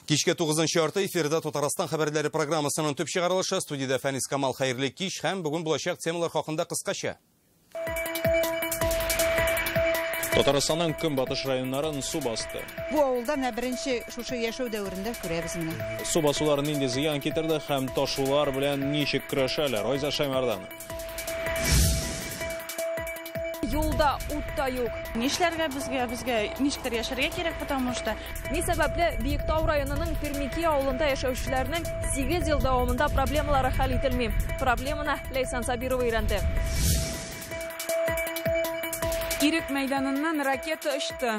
Кичке 9-нчы арты эфирда Татарстан хәбәрләре программасының төп чыгарылышы студияда Фәнис Камал хәерле кич һәм бүген булачак темалар хакында кыскача. Татарстанның көнбатыш районнарын су басты. Бу авылда менә беренче шушы яшәү дәверендә күрәбез менә. Су басулар нинди зыян китерде һәм ташулар белән ничек көрәшәләр? Айза Шаймардан. Юлда ут та юк. Нишләргә безгә ничектер яшәргә кирәк, потому что ни сәбәпле Биектау районының Пермики авылында яшәүчеләрнең 8 ел дәвамында проблемалары хәл ителми. Проблеманы Лейсан Сабирова өйрәнде. Ирек мәйданыннан ракета очты.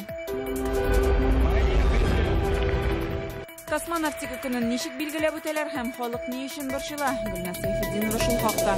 Космонавтика көнен ничек билгеләп үтәләр һәм халык ни өчен борчыла? Гөлназ Сәйфетдинова шул хакта.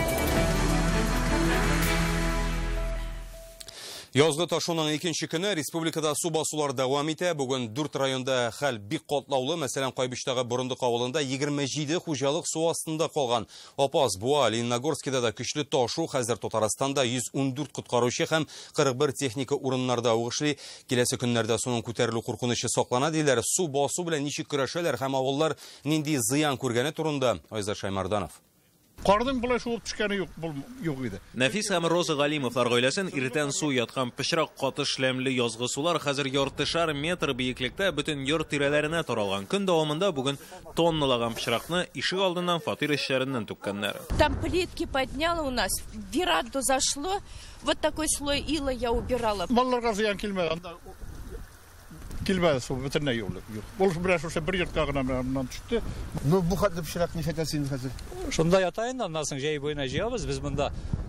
Язгы ташуның икенче көне республикада су басулар дәвам итә. Бүген 4 районда хәл бик катлаулы. Мәсәлән, Кайбыштагы Борындык авылында 27 хуҗалык су астында калган. Апас, Буа, Лениногорскида да көчле ташу, хәзер Татарстанда 114 коткаручы һәм 41 техника урыннарда угышлый. Киләсе көннәрдә суның күтәрелү куркынычы саклана диләр. Су басу белән ничек көрәшәләр һәм авыллар нинди зыян күргәне турында Айза Шаймарданов. Кардың булай шуып төшкәне юк иде. Нәфис һәм Роза Галимовлар гаиләсен иртән су яткан пычрак каты шләмле язгы сулар хәзер яртышар метр биеклектә бөтен йорт тирәләренә таралган. Көн дәвамында бүген тонналаган пычракны ишек алдыннан фатир эшчәреннән түккәннәр. Там плитки подняло у нас, в веранду зашло, вот такой слой ила я убирала. Малларга зыян килмәде. Килмәде су бөтенләй юк. Ул берәр шушы бер йортка гына менән төште. Ну бу хәтле пычрак ни фәтәсен хәзер. Шунда ятайын, аннан соң җәй буена җыябыз. Без монда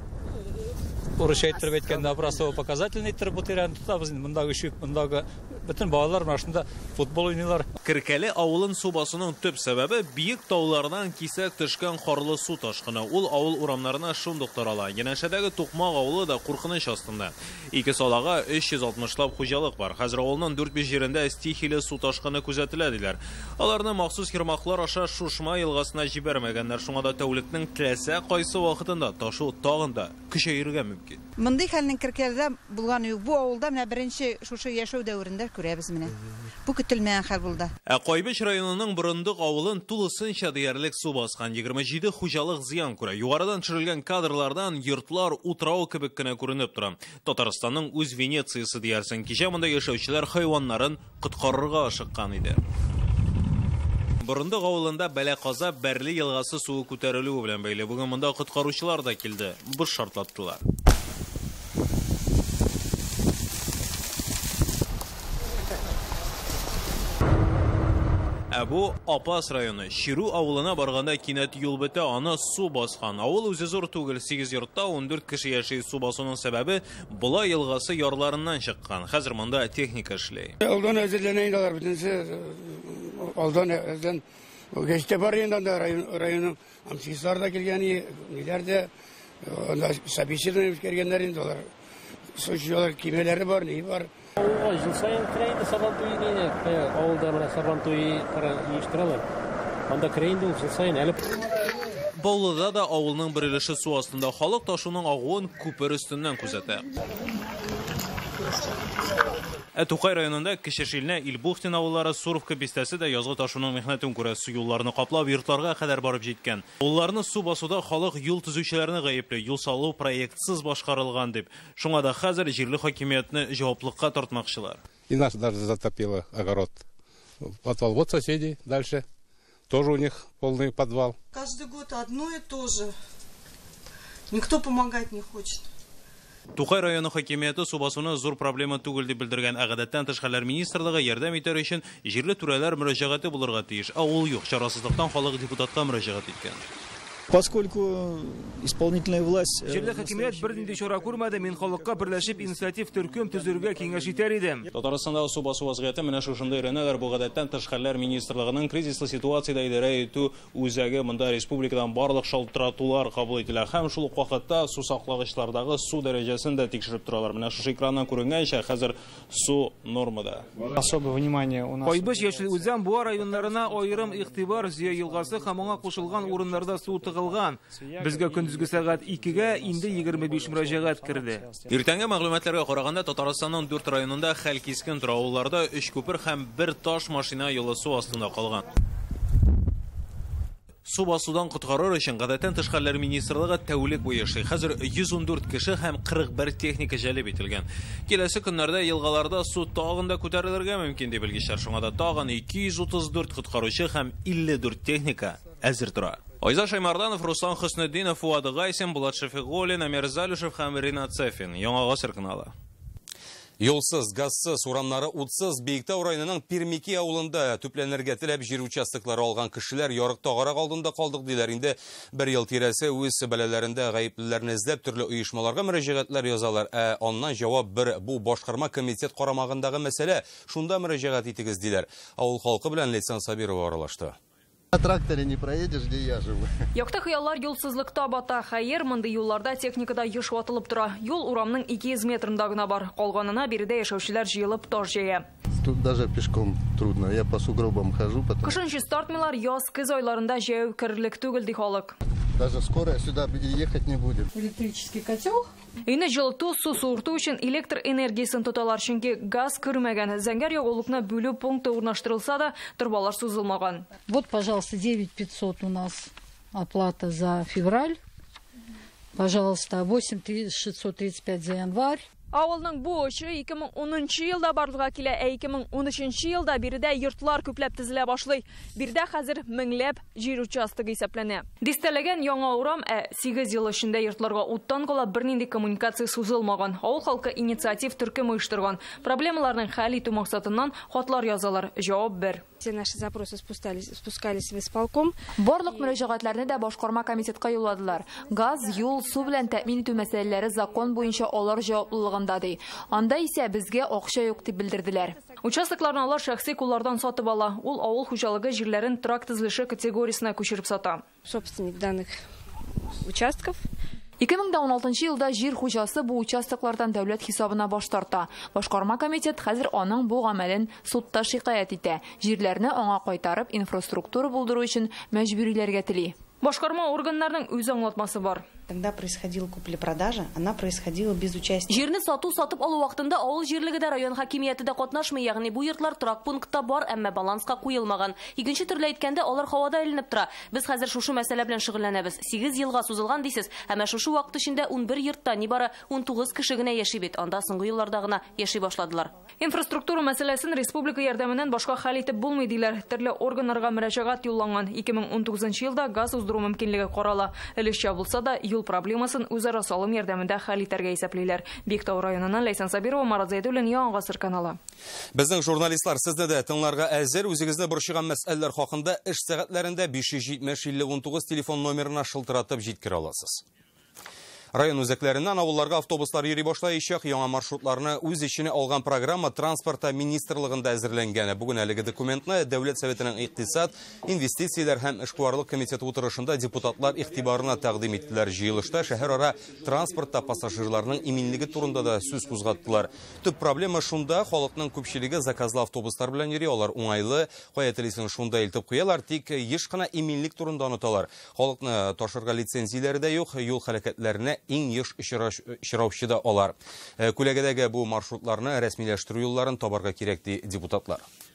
урыш әйттереп әйткәндә образцово показательный иттереп бу тирәне тотабыз. Мондагы шик, мондагы бөтен балалар машинада футбол уйныйлар. Киркәле авылын су басуның төп сәбәбе биек таулардан кисәк төшкән карлы су ташкыны. Ул авыл урамнарына шундук тарала. Янәшәдәге Тукмак авылы да куркыныч астында. Ике салага 360лап хуҗалык бар. Хәзер авылның 4-5 җирендә стихиле су ташкыны күзәтелә диләр. Аларны махсус хирмаклар аша Шушма елгасына җибәрмәгәннәр. Шуңа да тәүлекнең теләсә кайсы вакытында ташу тагын да көчәерергә мөмкин. Мондый хәлнең Киркәлдә булган юк. Бу авылда менә беренче шушы яшәү дәверендә күрәбез менә. Бу көтелмәгән хәл булды. Кайбыш районының Борындык авылын тулысынча диярлек су баскан 27 хуҗалык зыян күрә. Югарыдан төшерелгән кадрлардан йортлар утрау кебек кенә күренеп тора. Татарстанның үз Венециясы диярсең, кичә монда яшәүчеләр хайваннарын коткарырга ашыккан иде. Борындык авылында Бәләказа Бәрле елгасы суы күтәрелүе белән бәйле бүген монда коткаручылар да килде. Буш шартлаттылар. Бу Апас районы. Ширу авылына барганда кинәт юл бетә, аны су баскан. Авыл үзе зур түгел, 8 йортта 14 кеше яши. Су басуның сәбәбе Була елгасы ярларыннан чыккан. Хәзер монда техника эшләй. Алдан әзерләнә инде алар бөтенсе. Алдан geçte бар инде районның амчислар да килгән, ниләр дә сабиширлар кергәннәр инде алар. Сочилар кимәләре бар, ни бар. Жыл сайын крейді Сабантуй дейіне, ауылда мына Сабантуй ештералар. Анда крейді жыл сайын әліп. Баулыда да авылның бір өлеше су астында халық ташуның ағуын күпер өстіннен күзәтә. Тукай районында Кешешилне, Илбухтин авыллары Суровка бистәсе дә язгы ташуның мехнәтен күрә, су юлларны каплап йортларга кадәр барып җиткән. Улларны су басуда халык юл төзүчеләрне гаепле, юл салу проектсыз башкарылган дип. Шуңа да хәзер җирле хакимиятне җаваплылыкка тартмакчылар. И нас даже затопило огород. Подвал вот соседей дальше. Тоже у них полный подвал. Каждый год одно и то же. Никто помогать не хочет. Тукай районы хакимияте су басуны зур проблема түгел дип белдергән. Гадәттән тыш хәлләр министрлыгы ярдәм итәр өчен җирле түрәләр мөрәҗәгате булырга тиеш. Ул юк, чарасызлыктан халык депутатка мөрәҗәгать иткән. Поскольку исполнительная власть... Җирле хакимият бернинди чара күрмәде, мин халыкка берләшеп инициатив төркем төзергә киңәш итәр идем. Татарстанда су басу вазгыяте менә шушында өйрәнәләр. Бу гадәттән тыш хәлләр министрлыгының кризислы ситуациядә идарә итү үзәге монда республикадан барлык шалтыратулар кабул ителә һәм шул ук вакытта су саклагычлардагы су дәрәҗәсен дә тикшереп торалар. Менә шушы экраннан күренгәнчә хәзер су нормада. Особое внимание у нас... Кайбыш яшел үзән Буа районнарына аерым игътибар, Зөя елгасы һәм аңа кушылган урыннарда су кылган. Безгә көндезге сәгать 2-гә инде 25 мөрәҗәгать керде. Иртәнге мәгълүматларга караганда Татарстанның 4 районында хәл кискен тора, авылларда 3 күпер һәм 1 таш машина юлы су астында калган. Су басудан коткарыр өчен гадәттән тыш хәлләр министрлыгы тәүлек буе эшли. Хәзер 114 кеше һәм 41 техника җәлеп ителгән. Киләсе көннәрдә елгаларда су тагын да күтәрелергә мөмкин дип белгечләр. Шуңа да тагын 234 коткаручы һәм 54 техника әзер тора. Айза Шаймарданов, Руслан Хөснетдинов, Фуад Гайсин, Булат Шәфигуллин, Амир Залюшев һәм Ринат Цефин. Яңа гасыр каналы. Юлсыз, газсыз, урамнары утсыз, Бейіктау районының Пермеки авылында төпләнергә теләп жер участоклары алган кешеләр ярык тагырак алдында калдык диләр. Инде 1 ел тирәсе үз бәләләрендә гаеплеләрне эзләп төрле оешмаларга мөрәҗәгатьләр язалар. Аннан җавап бер: бу башкарма комитет карамагындагы мәсьәлә, шунда мөрәҗәгать итегез диләр. Авыл халкы белән Лейсан Сабирова аралашты. На тракторе не проедешь, где я живу. Якты хыяллар юлсызлыкта бата. Хәер, мондый юлларда техникада еш ватылып тора. Юл урамның 200 метрында гына бар. Калганына биредә яшәүчеләр җыелып таш җыя. Тут даже пешком трудно. Я по сугробам хожу. Кышын чистартмыйлар, яз, көз айларында җәяү керлек түгел ди халык. Даже скоро сюда ехать не будет. Электрический котел. Өйне жылыту, су суырту өчен электр энергиясын тоталар, чөнки газ кермәгән. Зәңгәр ягулыкны бүлү пункты урнаштырылса да, торбалар сузылмаган. Вот, пожалуйста, 9500 у нас оплата за февраль. Пожалуйста, 8635 за январь. Авылның бу эше 2010 елда барлыга килә, 2013 елда биредә йортлар күпләп тезелә башлый. Биредә хәзер меңләп җир участогы исәпләнә. Дистәләгән яңа урам 8 ел эчендә йортларга уттан кала бернинди коммуникация сузылмаган. Авыл халкы инициатив төркем оештырган. Проблемаларның хәл итү максатыннан хатлар язалар. Җавап бер. Все наши запросы спускались в исполком. Барлык мөрәҗәгатьләрне дә башкарма комитетка юлладылар. Газ, юл, су белән тәэмин итү мәсьәләләре закон буенча алар җаваплылыгында. Анда исә безгә акча юк дип белдерделәр. Участокларны алар шәхси куллардан сатып ала. Ул авыл хуҗалыгы җирләрен тракт төзелеше категориясенә күчереп сата. Собственник данных участков. 2016 елда җир хуҗасы бу участоклардан дәүләт хисабына баш тарта. Башкарма комитет хәзер аның бу гамәлен судта шикаят итә. Җирләрне аңа кайтарып, инфраструктура булдыру өчен мәҗбүриләргә тели. Башкарма органнарның үз аңлатмасы бар. Когда происходила купля-продажа, она происходила без участия. Җирне сатып алу вакытында авыл җирлеге дә район хакимияте дә катнашмый, ягъни бу йортлар торак пунктта бар, әмма баланска куелмаган. Икенче төрле әйткәндә, алар һавада әйләнеп тора. Без хәзер шушы мәсьәлә белән шөгыльләнәбез. 8 елга сузылган дисез, әмма шушы вакыт эчендә 11 йортта нибары 19 кеше генә яши бит. Анда соңгы елларда гына яши башладылар. Инфраструктура мәсьәләсен республика ярдәменнән башка хәл итеп булмый диләр. Төрле органнарга мөрәҗәгать юлланган. 2019 елда газ уздыру мөмкинлеге карала. Элешчә булса да, юл проблемасын үзара салым ярдәмендә хәл итәргә исәплиләр. Бейектау районыннан Лейсан Сабирова, Марат Зәйдуллин, Яңа гасыр каналы. Безнең журналистлар сезне дә тыңларга әзер. Үзегезне борчыган мәсьәләләр хакында эш сәгатьләрендә 570-50-19 телефон номерына шылтыратып җиткерә аласыз. Район үзәкләреннән авылларга автобуслар йөри башлаячак, яңа маршрутларны үз иченә алган программа транспорта министрлыгында әзерләнгән. Бүген әлеге документны Дәүләт Советының икътисад, инвестицияләр һәм эшкуарлык комитеты утырышында депутатлар игътибарына тәкъдим иттеләр. Җыелышта шәһәр-ара транспортта пассажирларның иминлеге турында да сүз кузгаттылар. Төп проблема шунда: халыкның күпчелеге заказлы автобуслар белән йөри, алар уңайлы, кая телисен шунда илтеп куялар, тик еш кына иминлек турында оныталар. Халыкны ташырга лицензияләре дә юк, юл хәрәкәтләренә иң еш очраучы да алар. Күләгәдәге бу маршрутларны рәсмиләштерү юлларын табарга кирәк ди депутатлар.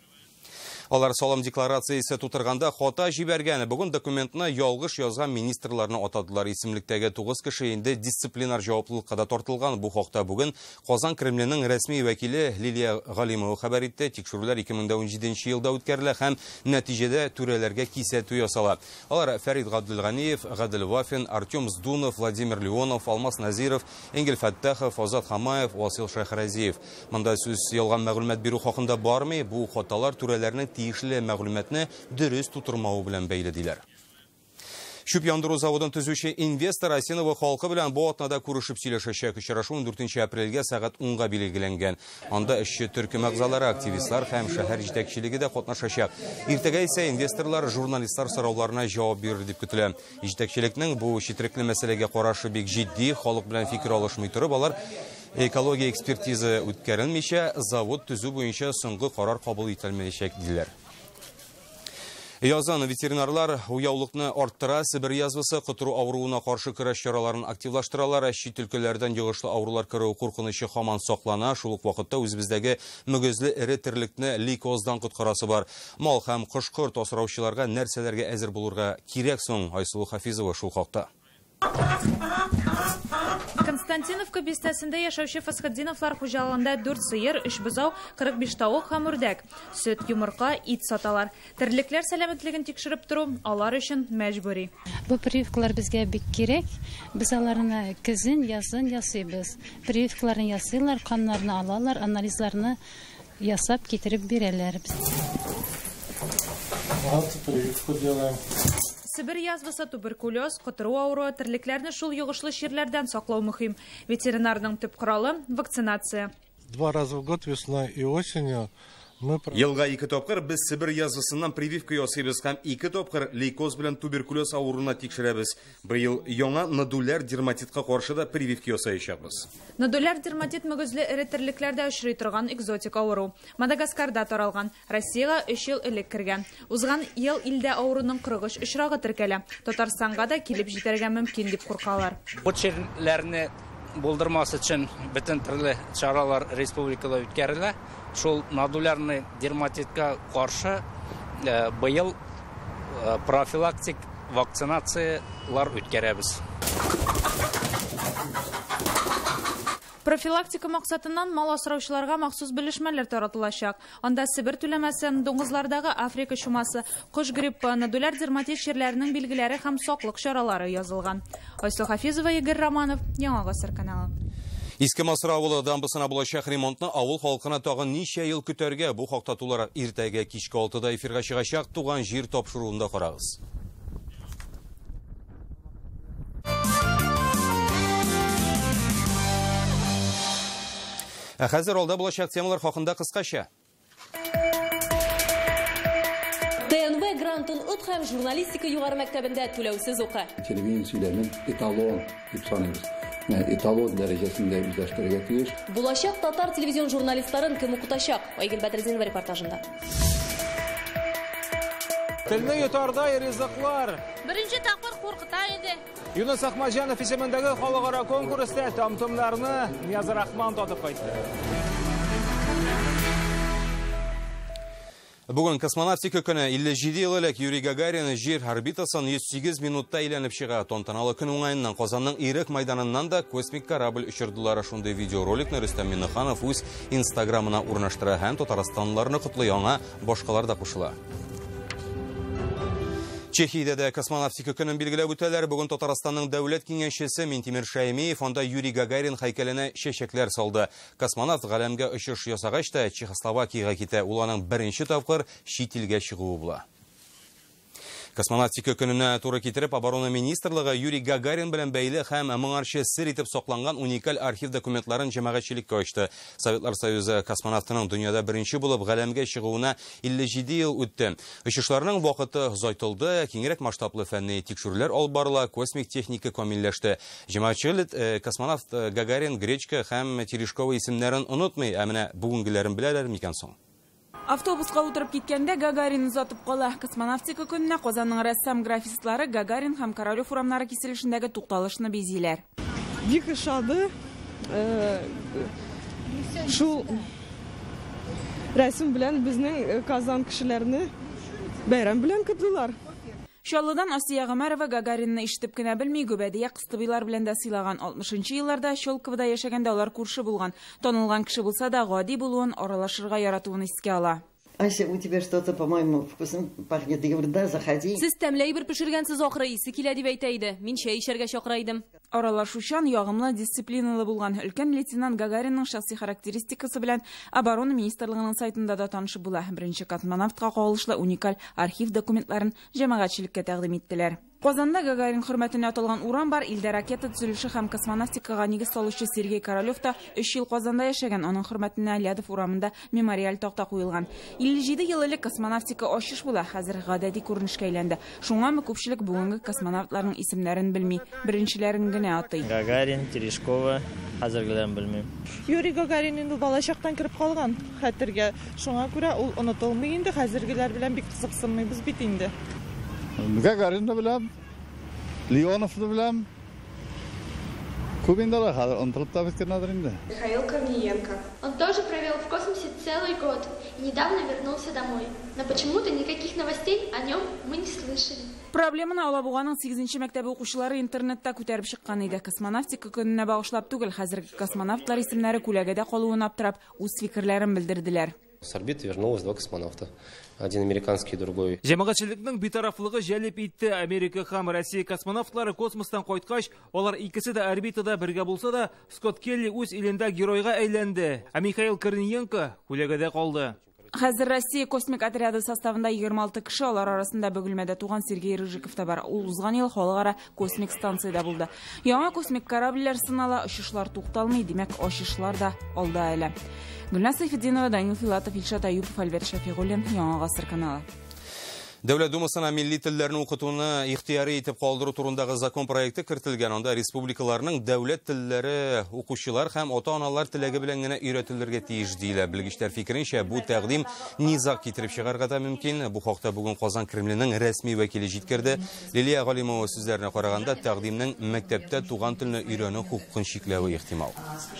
Алар салым декларациясе тутырганда хата җибәргән. Бүген документны ялгыш язган министрларны атадылар. Исемлектәге 9 кеше инде дисциплинар җаваплылыкка да тартылган. Бу хакта бүген Казан Кремленең рәсми вәкиле Лилия Галимова хәбәр итте. Тикшерүләр 2017 елда үткәрелә һәм нәтиҗәдә түрәләргә кисәтү ясала. Алар Фәрид Габдулганиев, Гадел Вафин, Артем Здунов, Владимир Леонов, Алмаз Назиров, Энгель Фаттахов, Азат Хамаев, Васил Шәһрәзиев. Монда сүз ялган мәгълүмат бирү хакында бармый. Бу хаталар түрәләрнең тиешле мәгълүматны дөрес тутырмау белән бәйле диләр. Шүп яндыру заводын төзүче инвестор Асенова халкы белән бу атнада күрешеп сөйләшәчәк. Очрашу 14 апрельгә сәгать 10-га билгеләнгән. Анда эшче төркем әгъзалары, активистлар һәм шәһәр җитәкчелеге дә катнашачак. Иртәгә исә инвесторлар журналистлар сорауларына җавап бирер дип көтелә. Җитәкчелекнең бу четерекле мәсьәләгә карашы бик җитди, халык белән фикер алышмый торып, алар экология экспертиза үткәрелмичә завод төзү буенча соңгы карар кабул ителмәячәк диләр. Язан ветеринарлар уяулыкны арттыра, Сибир язвысы кытыру авыруына каршы көрәш чараларын активлаштыралар, чит өлкәләрдән йогышлы авырулар керү куркынычы һаман саклана. Шул ук вакытта үзебездәге мөгезле эре терлекне лейкоздан коткарасы бар. Мал һәм кош-корт асраучыларга нәрсәләргә әзер булырга кирәк соң? Айсулу Хафизова шул хакта. Константиновка бистәсендә яшәүче Фасхетдиновлар хуҗалыгында 4 сыер, 3 бозау, 45 тавык һәм үрдәк, сөт, йомырка, ит саталар. Терлекләр сәламәтлеген тикшереп тору алар өчен мәҗбүри. Бу прививкалар безгә бик кирәк. Без аларны көзен, язын ясыйбыз. Прививкаларны ясыйлар, каннарны алалар, анализларны ясап китереп бирәләр. Сибир язвысы, туберкулез, кытыру авыруы, терлекләрне шул йогышлы чирләрдән саклау мөһим. Ветеринарның төп коралы – вакцинация. 2 раза в год, весной и осенью, Елга 2 тапкыр без Сибир язвысыннан прививка ясыйбыз һәм 2 тапкыр лейкоз белән туберкулез авыруына тикшерәбез. Быел яңа нодуляр дерматитка каршы да прививка ясаячакбыз. Нодуляр дерматит мөгезле эре терлекләрдә очрый торган экзотик авыру. Мадагаскарда таралган, Россиягә 3 ел элек кергән. Узган ел илдә авыруның 43 очрагы теркәлә. Татарстанга да килеп җитәргә мөмкин дип куркалар. Бу чирләрне булдырмас өчен бөтен төрле чаралар республикада үткәрелә. Шул нодулярный дерматитка каршы быел профилактик вакцинациялар үткәрәбез. Профилактика максатыннан мал асраучыларга махсус белешмәләр таратылачак. Анда Сибир түләмәсе, дуңгызлардагы Африка чумасы, кош гриппы, нодуляр дерматит чирләренең билгеләре һәм саклык чаралары язылган. Айсулу Хафизова, Игорь Романов, Яңа Гасыр каналы. Иске Масыр авылы дамбысына булачак ремонтны авыл халкына тагын ничә ел көтәргә? Бу хакта тулар иртәгә кичке 6-да эфирга чыгачак туган җир тапшыруында карагыз. Хәзер алда булачак темалар хакында кыскача. ТНВ грантын ут һәм журналистика югары мәктәбендә түләүсез укы. Телевизияләрнең эталон дип саныйбыз. Эталон дәрәҗәсендә үзләштерергә тиеш. Булачак татар телевизион журналистларын кем укытачак? Айгөл Бәдретдинова репортажында. Телне йотардай ризыклар. Беренче тапкыр куркыта иде. Юнус Ахмаҗанов исемендәге халыкара конкурста тамтымнарны Ниязар Рахман татып кайтты. Бүген космонавтика көне 57 ел элек Юрий Гагарин җир орбитасын 108 минутта әйләнеп чыга. Тантаналы көн уңаеннан Казанның Ирек мәйданыннан да космик корабль очырдылар. Шундый видеороликны Рөстәм Миннеханов үз Инстаграмына урнаштыра һәм Татарстанлыларны котлый, аңа башкалар да кушыла. Чехиядә дә космонавтика көнен билгеләп үтәләр. Бүген Татарстанның дәүләт киңәшчесе Минтимер Шәймиев анда Юрий Гагарин һәйкәленә чәчәкләр салды. Космонавт галәмгә очыш ясагач та Чехословакиягә китә. Ул аның беренче тапкыр чит илгә чыгуы була. Космонавтика көненә туры китереп, оборона министрлыгы Юрий Гагарин белән бәйле һәм моңарчы сер итеп сакланган уникаль архив документларын җәмәгатьчелеккә ачты. Советлар Союзы космонавтының дөньяда беренче булып галәмгә чыгуына 57 ел үтте. Очышларның вакыты озайтылды, киңрәк масштаблы фәнни тикшерүләр алып барыла, космик техника камилләште. Җәмәгатьчелек космонавт Гагарин, Гречка һәм Терешкова исемнәрен унытмый, ә менә бүгенгеләрен беләләр микән соң? Автобусқа утырып киткәндә Гагарин узатып кала. Космонавтика көненә Казанның рәссам графистлары Гагарин һәм Королев урамнары киселешендәге тукталышны бизиләр. Бик ошады. Шул рәсем белән безнең Казан кешеләрне бәйрәм белән көтүләр. Чаллыдан Асия Гамарова Гагаринны ишетеп кенә белми, Гүбәдия Кыстыбыйлар белән дә сыйлаган. 60-нчы елларда Щелковода яшәгәндә алар күрше булган. Танылган кеше булса да, гади булуын, аралашырга яратуын искә ала. Ася, у тебя что-то, по-моему, вкусно пахнет. Я говорю, да, заходи. Сез тәмләй бер пешергәнсез ахры исе килә дип әйтә иде. Мин чәй эчәргә чакыра идем. Аралашучан, ягымлы, дисциплиналы булган өлкән лейтенант Гагаринның шәхси характеристикасы белән оборона министрлыгының сайтында да танышып була. Беренче космонавтка кагылышлы уникаль архив документларын җәмәгатьчелеккә тәкъдим иттеләр. Казанда Гагарин хөрмәтенә аталган урам бар. Илдә ракета төзелеше һәм космонавтикага нигез салучы Сергей Королев та 3 ел Казанда яшәгән. Аның хөрмәтенә Лядов урамында мемориаль такта куелган. 57 ел элек космонавтика ачыш була, хәзер гадәти күренешкә әйләнде. Шуңамы күпчелек бүгенге космонавтларның исемнәрен белми. Беренчеләрен генә атый. Гагарин, Терешкова, хәзергеләрен белмим. Юрий Гагарин инде балачактан кирип калган хәтергә. Шуңа күрә ул онытылмый инде, хәзергеләр белән бик кызыксынмыйбыз бит инде. Гагаринны беләм, Леоновны беләм. Кубиндалар хәзер онытылып та беткәннәдер инде. Михаил Корниенко. Он тоже провел в космосе целый год и недавно вернулся домой. Но почему-то никаких новостей о нем мы не слышали. Проблеманы Алабуганың 8-нче мәктәбе укучылары интернетта күтәреп чыккан иде. Космонавтика көненә багышлап түгел, хәзерге космонавтлар исемнәре күләгәдә калуын аптырап, үз фикерләрен белдерделәр. С орбиты вернулось 2 космонавта. Один американский, другой. Җәмәгатьчелекнең битарафлыгы җәлеп итте. Америка һәм Россия космонавтлары космостан кайткач, алар икесе дә орбитада бергә булса да, Скотт Келли үз илендә геройга әйләнде. Ә Михаил Корниенко күләгәдә калды. Хәзер Россия космик отряды составында 26 кеше, алар арасында Бөгелмәдә туган Сергей Рыжиков та бар. Ул узган ел халыкара космик станцияда булды. Яңа космик корабльләр сынала, очышлар тукталмый, димәк, очышлар да алда әле. Гөлнас Сайфетдинова, Данил Филатов, Илшат Аюпов, Альберт Шафигуллин, Яңа гасыр каналы. Дәүләт Думасына милли телләрне укытуны ихтияри итеп калдыру турындагы закон проекты кертелгән. Анда республикаларның дәүләт телләре укучылар һәм ата-аналар теләге белән генә өйрәтелергә тиеш диләр. Белгечләр фикеренчә, бу тәкъдим низак китереп чыгарга да мөмкин. Бу хакта бүген Казан Кремленең рәсми вәкиле җиткерде. Лилия Галимова сүзләренә караганда, тәкъдимнең мәктәптә туган телне өйрәнү хукукын чикләве ихтимал.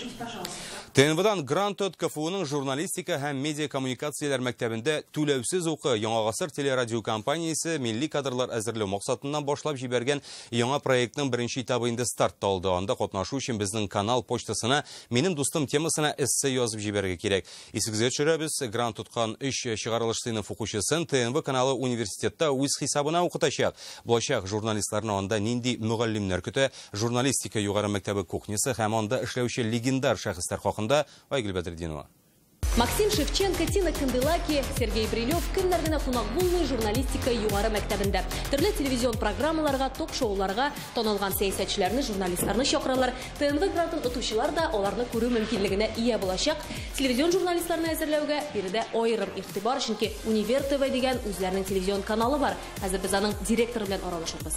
ТНВдан грант от КФУның журналистика һәм медиа коммуникацияләр мәктәбендә түләүсез укы Яңа гасыр телерадио компаниясе милли кадрлар әзерләү максатыннан башлап җибәргән яңа проектның беренче этабы инде старт алды. Анда катнашу өчен безнең канал почтасына "Минем дустым" темасына эссе язып җибәрергә кирәк. Исегезгә төшерәбез, грант тоткан 3 чыгарылыш сыйныф укучысын ТНВ каналы университетта үз хисабына укытачак. Булачак журналистларны анда нинди мөгаллимнәр көтә, журналистика югары мәктәбе кухнясы һәм анда эшләүче легендар шәхесләр хакында Айгөл Бәдретдинова. Максим Шевченко, Тина Канделаки, Сергей Брилев көннәргенә кунак булмый журналистика югары мәктәбендә. Төрле телевизион программаларга, ток-шоуларга танылган сәясәтчеләрне, журналистларны чакыралар. ТНВ грантын отучылар да аларны күрү мөмкинлегенә ия булачак. Телевизион журналистларны әзерләүгә биредә аерым игътибар, чөнки Универ ТВ дигән үзләренең телевизион каналы бар. Хәзер без аның директоры белән аралашабыз.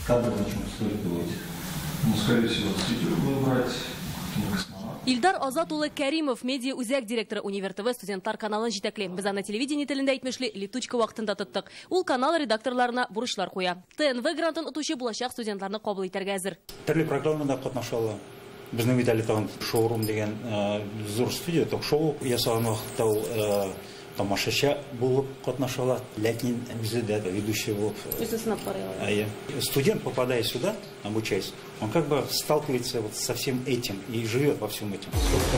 Илдар Азат улы Кәримов, медиа үзәк директоры Универ ТВ студентлар каналын җитәкли. Без аны телевидение телендә әйтмешле летучка вакытында тоттык. Ул канал редакторларына бурычлар куя. ТНВ грантын отучы булачак студентларны кабул итәргә әзер. Төрле программада катнашалар. Безнең бит әле тагын шоурум дигән зур студия, ток-шоу ясаган вакытта ул тамашачы булып катнашалар, ләкин үзе дә ведущий булып. Студент, попадая сюда, обучаясь, он как бы сталкивается вот со всем этим и живет во всем этом.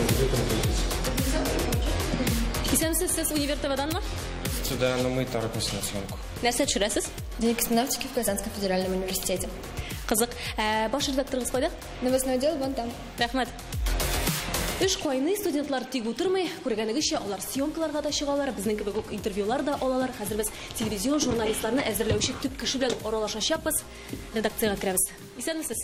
Сез Универ ТВ-дан ма? Сюда, но мы торопимся на съемку. Нәрсә төшерәсез? Для космонавтики в Казанском федеральном университете. Кызык. Баш редакторыңыз кайда? Новостной отдел вон там. Рәхмәт. Эш кайный, студентлар тик утырмый, күргәнегезчә алар съемкаларга да чыгалар, безнең кебек үк интервьюлар да алалар. Хәзер без телевизион журналистларны әзерләүче төп кеше белән аралашачакбыз. Редакциягә керәбез. Исәнмесез?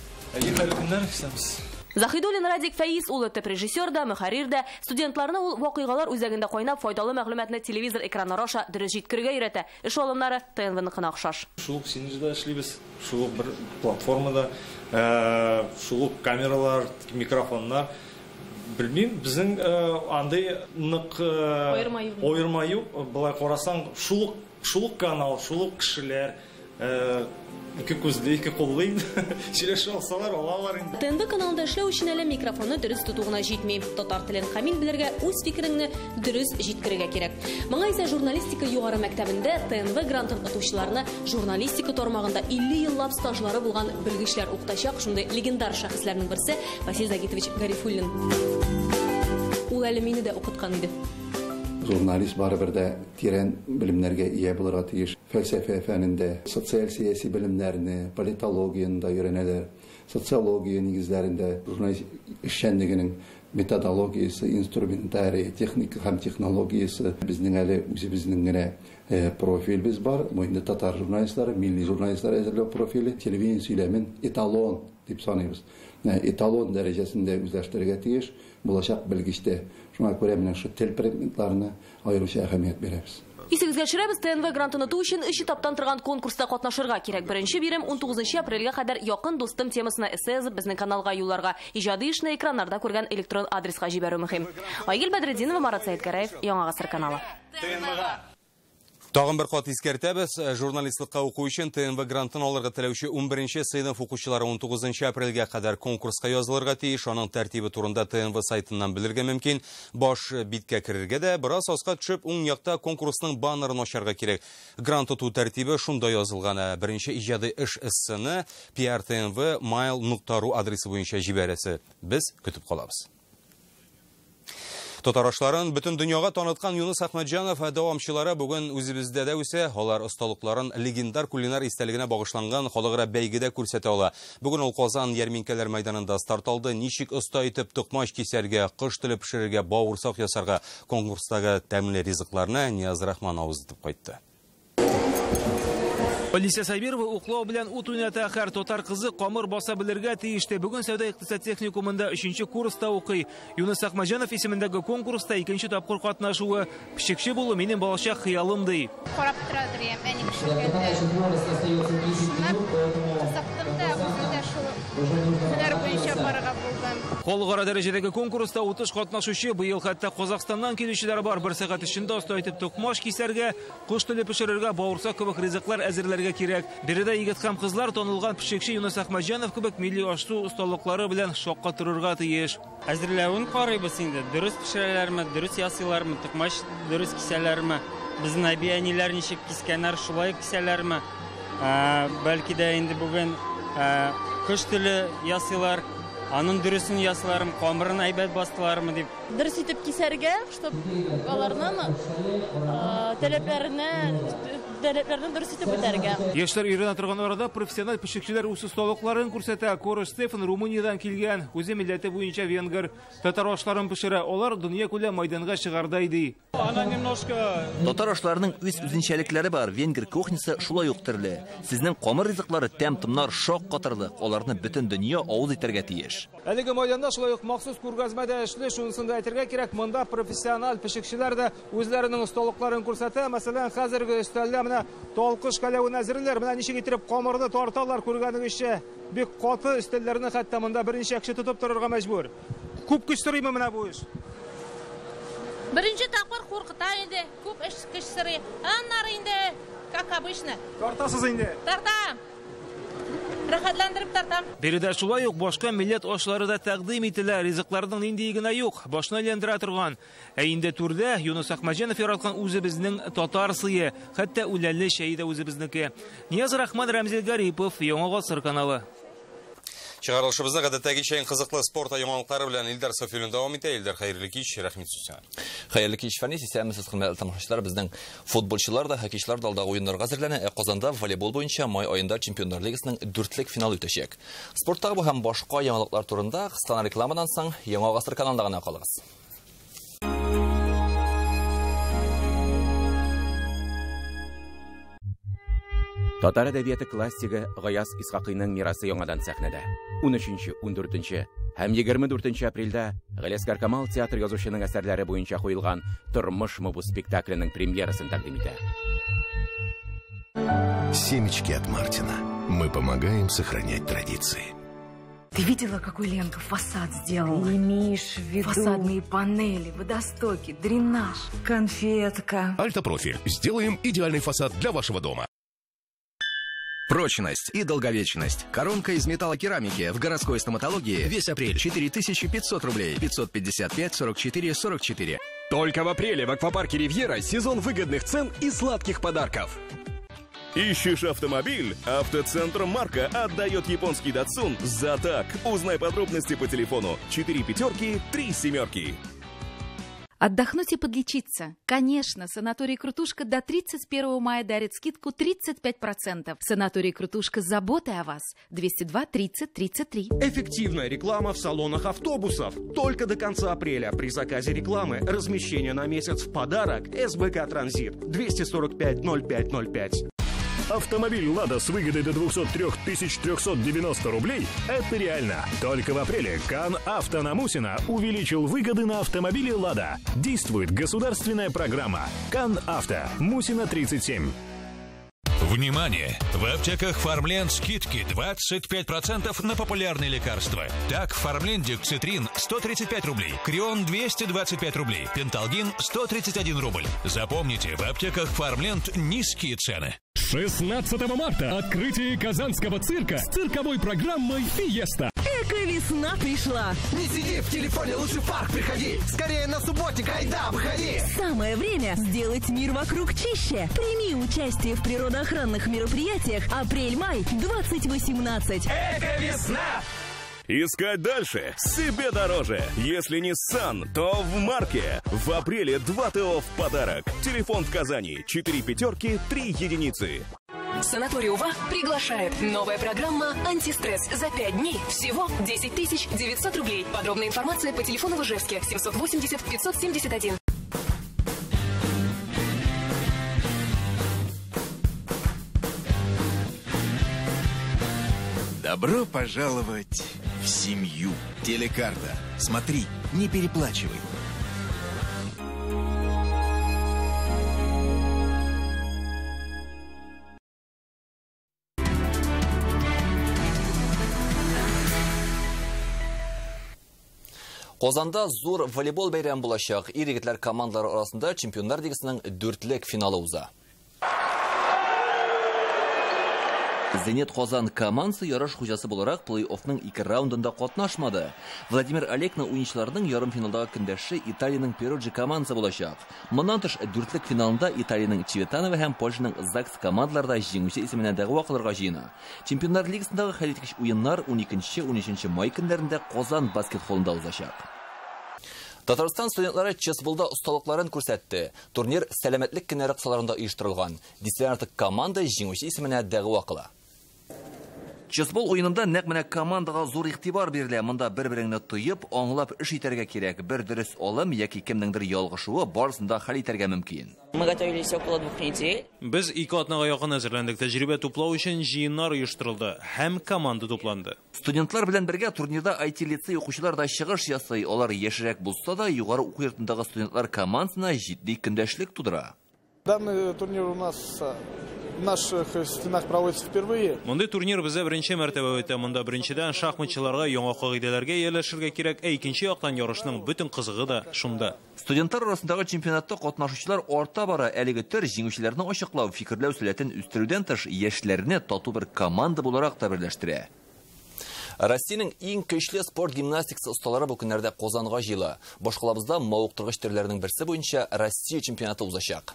Захидуллин Радик Фәиз улы төп режиссер да, мөхәррир да, студентларны ул вакыйгалар үзәгендә кайнап файдалы мәгълүматны телевизор экраннары аша дөрес җиткерергә өйрәтә. Эш алымнары ТНВ-ныкына охшаш. Шул синеждә эшлибез, шул бер платформада, шул камералар, микрофоннар. Белмим, безнең андай нык ойырма юк. Булай карасаң, шул канал, шул кешеләр, ике күзле, ике куллы сөйләшә алсалар, алалар инде. ТНВ каналында эшләү өчен әле микрофонны дөрес тотугына җитми. Татар телен камил белергә, үз фикереңне дөрес җиткерергә кирәк. Моңа исә журналистика югары мәктәбендә ТНВ грантын отучыларны журналистика тармагында 50 еллап стажлары булган белгечләр укытачак. Шундый легендар шәхесләрнең берсе Василий Загитович Гарифуллин. Ул әле мине дә укыткан иде. Журналист барыбер дә тирән белемнәргә ия булырга тиеш. Фәлсәфә фәнендә, социаль-сияси белемнәрне, политологияны да өйрәнәләр. Социология нигезләрендә журналист эшчәнлегенең методологиясы, инструментарий, техника һәм технологиясы безнең әле үзебезнең генә профилебез бар. Бу инде татар журналистлары, милли журналистлар әзерләү профиле, телевидение сөйләмен эталон дип саныйбыз. Эталон дәрәҗәсендә үзләштерергә тиеш булачак белгечләр. Шуңа күрә менә шу тел предметларына аеруча әһәмият бирәбез. Исегезгә төшерәбез, ТНВ грантын оту өчен 3 этаптан торган конкурста катнашырга кирәк. Беренче бирем 19 апрельгә кадәр якын дустым темасына эссе язып безнең каналга юлларга, иҗади эшне экраннарда күргән электрон адреска җибәрү мөһим. Айгөл Бәдретдинова, Марат Сәйдкәраев, Яңа Гасыр каналы. Тагын бер кат искәртәбез, журналистлыкка уку өчен ТНВ грантын алырга теләүче 11-нче сыйныф укучылары 19 апрельгә кадәр конкурска язылырга тиеш. Аның тәртибе турында ТНВ сайтыннан белергә мөмкин. Баш биткә керергә дә бераз аска төшеп, уң якта конкурсның баннерын ачарга кирәк. Грант тоту тәртибе шунда язылган. Беренче иҗади эш эссене prtnv.mail.ru адресы буенча җибәрәсе. Без көтеп калабыз. Татарашларын бөтен дөньяга таныткан Юнус Ахмаджанов дәвамчылары бүген үзебездә дә үсә. Алар осталыкларын легендар кулинар истәлегенә багышланган халыкара бәйгедә күрсәтә ала. Бүген ул Казан ярминкәләр мәйданында старт алды. Ничек оста итеп токмач кисәргә, кыш теле пешерергә, бавырсак ясарга конкурстагы тәмле ризыкларны Нияз Рахман авызытып кайтты. Алисия Сабирова уклау белән ут уйната, һәр татар кызы камыр баса белергә тиеште. Бүген сәүдә-икътисад техникумында 3-нче курста укый. Юнус Ахмаджанов исемендәге конкурста 2-нче тапкыр катнашуы, пешекче булу минем балачак хыялым ди. Карап тора дирем, әни пешергәндә. Саптымда үзендә шул һөнәр буенча барырга булдым. Халыкара дәрәҗәдәге конкурста 30 катнашучы, быел хәтта Казакстаннан килүчеләр бар. 1 сәгать эчендә оста итеп токмаш кисәргә, кыш теле пешерергә, бавырсак кебек ризыклар әзерләргә кирәк. Биредә егет һәм кызлар танылган пешекче Юнус Ахмаджанов кебек милли ашу осталыклары белән шакка торырга тиеш. Әзерләвен карыйбыз инде. Дөрес пешерәләрме, дөрес ясыйлармы, токмаш дөрес кисәләрме, безнең әби-әниләр ничек кискәннәр, шулай кисәләрме? Бәлки дә инде бүген кыш теле ясыйлар. Аның дөресен ясыларым, камырын әйбәт бастылармы дип. Дөрес итеп кисәргә, чтобы аларның таләпләрен дөрес итеп үтәргә. Яшьләр өйрәнә торган арада профессиональ пешекчеләр үз осталыкларын күрсәтә. Корыш Стефан Румыниядән килгән, үзе милләте буенча венгер. Татар ашларын пешерә, алар дөнья күләм мәйданга чыгарда иде. Татар ашларының үз үзенчәлекләре бар. Венгер кухнясы шулай ук төрле. Сезнең камыр ризыклары тәм-томнар шок катырлык. Аларны бөтен дөнья авыз итәргә тиеш. Әлеге мәйданда шулай ук махсус күргәзмәдә эшле, шунысын да әйтергә кирәк, монда профессиональ пешекчеләр дә үзләренең осталыкларын күрсәтә. Мәсәлән, хәзерге өстәлдә менә талкыш каләвен әзерләр, менә ничек итеп камырны тарталар күргәнегезчә. Бик каты өстәлләрне хәтта монда берничә кеше тотып торырга мәҗбүр. Күп көч сорыймы менә бу эш? Беренче тапкыр куркыта иде, күп эш көч сорый. Аннары инде, как обычно. Тартасыз инде. Тартам. Рәхәтләндереп тартам. Биредә шулай ук башка милләт ашлары да тәкъдим ителә. Ризыкларның нинди генә юк, башны әйләндерә торган. Ә инде түрдә Юнус Ахмаджанов яраткан үзебезнең татар сые, хәтта үләнле чәй дә үзебезнеке. Нияз Рахман, Рамзил Гарипов, Яңа Гасыр каналы. Чыгарылышыбызда гадәттәгечә иң кызыклы спорт яңалыклары белән Илдар Софиуллин дәвам итә. Илдар, хәерле кич, рәхмәт сезгә. Хәерле кич, Фәнис, исәнмесез хөрмәтле тамашачылар. Безнең футболчылар да, хоккейчылар да алдагы уеннарга әзерләнә. Казанда волейбол буенча май аенда Чемпионнар лигасының 4-лек финалы үтәчәк. Спорттагы бу һәм башка яңалыклар турында кыска рекламадан соң Яңа Гасыр каналында гына калыгыз. Татар әдәбияты классигы Гаяз Исхакыйның мирасы яңадан сәхнәдә. 13-нче, 14-нче һәм 24 апрельдә Галиәсгар Камал театр язучының әсәрләре буенча куелган «Тормышмы бу» спектакленең премьерасын тәкъдим итә. Семечки от Мартина. Мы помогаем сохранять традиции. Ты видела, какой Ленка фасад сделал? Имеешь в виду фасадные панели, водостоки, дренаж, конфетка. Альтопрофиль. Сделаем идеальный фасад для вашего дома. Прочность и долговечность. Коронка из металлокерамики в городской стоматологии весь апрель 4500 рублей. 555 44 44. Только в апреле в аквапарке «Ривьера» сезон выгодных цен и сладких подарков. Ищешь автомобиль? Автоцентр «Марка» отдает японский Datsun за так. Узнай подробности по телефону 4 5 3 7. Отдохнуть и подлечиться. Конечно, санаторий «Крутушка» до 31 мая дарит скидку 35%. Санаторий «Крутушка» с заботой о вас. 202 30 33. Эффективная реклама в салонах автобусов. Только до конца апреля. При заказе рекламы размещение на месяц в подарок. СБК «Транзит». 245 05 05. Автомобиль «Лада» с выгодой до 203 390 рублей – это реально. Только в апреле КАН Авто на Мусина увеличил выгоды на автомобили «Лада». Действует государственная программа КАН Авто. Мусина 37. Внимание! В аптеках Фармленд скидки 25% на популярные лекарства. Так, Фармленде Цитрин 135 рублей, Крион 225 рублей, Пенталгин 131 рубль. Запомните, в аптеках Фармленд низкие цены. 16 марта открытие Казанского цирка с цирковой программой «Фиеста». Эко-весна пришла. Не сиди в телефоне, лучше в парк приходи. Скорее на субботник, айда, выходи. Самое время сделать мир вокруг чище. Прими участие в природоохранных мероприятиях «Апрель-май 2018». Эко-весна! Искать дальше себе дороже. Если не Nissan, то в Марке. В апреле 2 ТО в подарок. Телефон в Казани 4 пятерки 3 единицы. Санаторий УВА приглашает. Новая программа «Антистресс». За 5 дней всего 10 900 рублей. Подробная информация по телефону в Ижевске 780 571. Добро пожаловать в семью. Телекарта. Смотри, не переплачивай. Qozanda зур волейбол бәйрәм булачак. Ир-егетләр командалары арасында чемпионнар лигасының 4-лек финалы уза. Зенит Казан командасы ярыш хуҗасы буларак плей-оффның 2 раундында катнашмады. Владимир Олекның уенчыларының ярым финалдагы көндәше Италиянең Перуджи командасы булачак. Моннан тыш 4-лек финалында Италиянең Чиветаново һәм Польшаның Закс командалары да җиңүче исеменә дәгъва кылырга җыена. Чемпионнар лигасындагы хәл иткеч уеннар 12-13 май көннәрендә Казан баскет холлында узачак. Татарстан студентлары чесболда осталыкларын күрсәтте. Турнир сәламәтлек көннәре кысаларында оештырылган. Дисциплинарлык команда җиңүче исеменә дәгъва кыла. Чесбол уенында нәкъ менә командага зур игътибар бирелә. Монда бер-береңне тоеп, аңлап эш итәргә кирәк. Бер дөрес алым яки кемнеңдер ялгышуы барысында хәл итәргә мөмкин. Мы готовились около 2 недель. Без 2 атнага якын әзерләндек. Тәҗрибә туплау өчен җыеннар оештырылды һәм команда тупланды. Студентлар белән бергә турнирда IT-лицей укучылар да чыгыш ясый. Алар яшәрәк булса да, югары уку йортындагы студентлар командасына җитди көндәшлек тудыра. Данный турнир у нас в наших стенах проводится впервые. Мондай турнир бездә беренче мәртәбә үтә. Монда беренчедән шахматчыларга яңа кагыйдәләргә ияләшергә кирәк, икенче яктан ярышның бөтен кызыгы да шунда. Студентлар арасындагы чемпионатта катнашучылар арта бара. Әлеге төр җиңүчеләрне ачыклау, фикерләү сәләтен үстерүдән тыш яшьләрне тату бер команда буларак та берләштерә. Россиянең иң көчле спорт гимнастикасы осталары бу көннәрдә Казанга җыела. Башкалабызда мавыктыргыч төрләренең берсе буенча Россия чемпионаты узачак.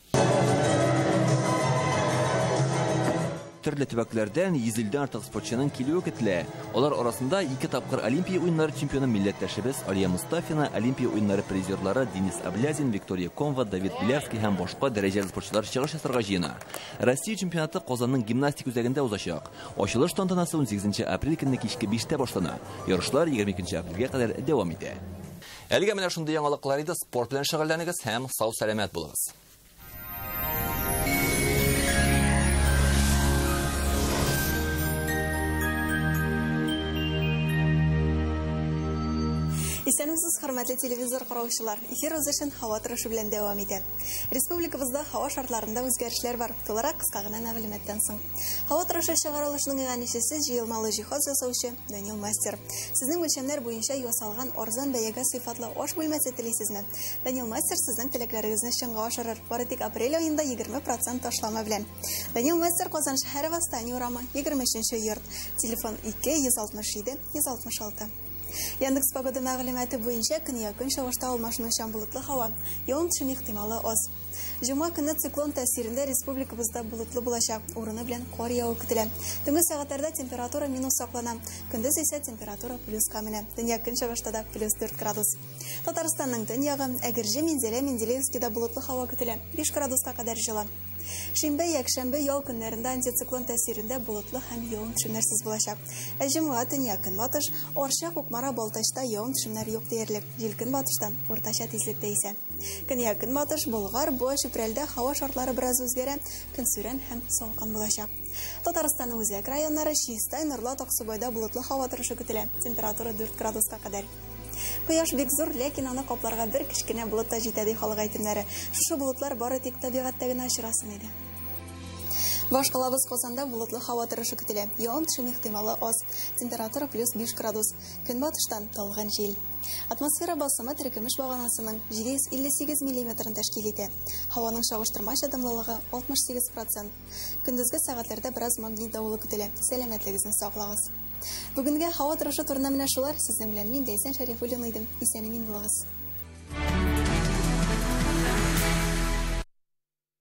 Төрле төбәкләрдән 100-дән артык спортчының килүе көтелә. Алар арасында 2 тапкыр Олимпия уеннары чемпионы милләттәшебез Алия Мустафина, Олимпия уеннары призерлары Денис Аблязин, Виктория Конва, Давид Белявский һәм башка дәрәҗәле спортчылар чыгыш ясарга җыена. Россия чемпионаты Казанның гимнастик үзәгендә узачак. Ачылыш тантанасы 18 апрель көнне кичке 5-тә башлана. Ярышлар 22 апрельгә кадәр дәвам итә. Әлегә менә шундый яңалыклар иде. Спорт белән шөгыльләнегез һәм сау-сәламәт булыгыз. Исәнмесез, хөрмәтле телевизор караучылар. Эфир үзешен һава торышы белән дәвам итә. Республикабызда һава шартларында үзгәрешләр бар. Тулырак кыска гына мәгълүматтан соң. Һава торышы чыгарылышының иганәчесе җыелмалы җиһаз ясаучы Данил Мастер. Сезнең үлчәмнәр буенча ясалган арзан бәягә сыйфатлы аш бүлмәсе телисезме? Данил Мастер сезнең теләкләрегезне чынга ашырыр. Бары тик апрель аенда 20% ташлама белән. Данил Мастер Казан шәһәре Восстание урамы 23-нче йорт. Телефон 267 166. Яндекс погода мәгълүматы буенча көньяк чыгышта алмашынучан болытлы һава, явым-төшем ихтималы аз. Җомга көнне циклон тәэсирендә республикабызда болытлы булачак, урыны белән кар явы көтелә. Төнге сәгатьләрдә температура минус саклана, көндез исә температура плюска менә. Дөнья көнчыгышта да +4 градус. Татарстанның төньягы Әгерҗе, Мензелә, Менделеевскида болытлы һава көтелә, 5 градуска кадәр җыла. Шимбе, якшәмбе ял көннәрендә антициклон тәсирендә булытлы һәм явым-төшемнәрсез булачак. Җомга төньяк көнбатыш, Орша, Кукмара, Балтачта явым-төшемнәр юк диярлек. Җил көнбатыштан уртача тизлектә исә. Көньяк көнбатыш, Болгар, Буа, Чүпрәлдә һава шартлары бераз үзгәрә, көн сүрән һәм салкын булачак. Татарстанның үзәк районнары Чистай, Норлат, Аксубайда булытлы һава торышы көтелә. Температура 4 градуска кадәр. Кояш бик зур, ләкин аны капларга бер кечкенә булыт та җитә ди халык әйтемнәре. Шушы булытлар бары тик табигатьтә генә очрасын иде. Башкалабыз Казанда булытлы һава торышы көтелә. Явым-төшем ихтималы аз. Температура +5 градус. Көнбатыштан талган җил. Атмосфера басымы теркемеш баганасының 758 мм тәшкил итә. Һаваның чагыштырмача дымлылыгы 68%. Көндезге сәгатьләрдә бераз магнит давылы көтелә. Сәламәтлегегезне саклагыз. Бүгенгә һава торышы турында менә шулар. Сезнең белән мин Ләйсән Шәрифуллина идем. Исән-имин булыгыз.